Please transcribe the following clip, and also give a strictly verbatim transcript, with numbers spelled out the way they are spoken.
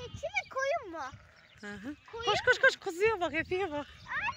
Şimdi koyun mu? Hı hı. Koyun Koş koş koş kuzuya bak, Efe'ye bak. Anne